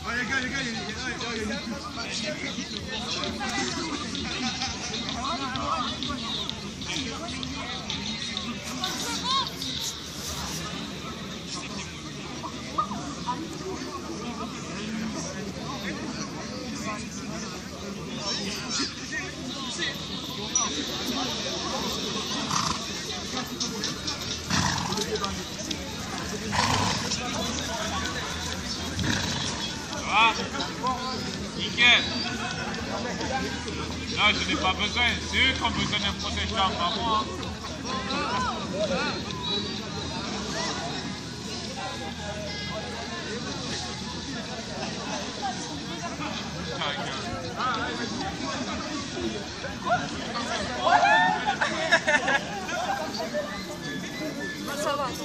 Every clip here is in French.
Ah, nickel. Là, je n'ai pas besoin. C'est eux qui ont besoin d'un protecteur, pas moi. Ça va.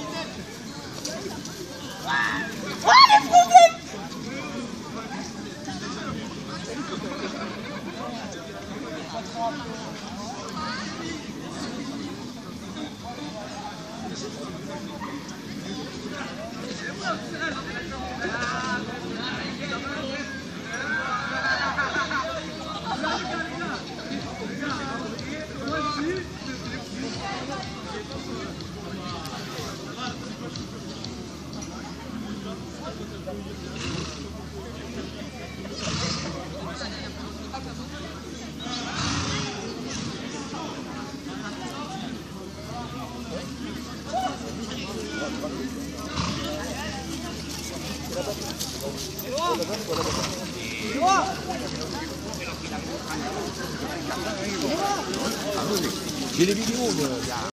J'ai les vidéos.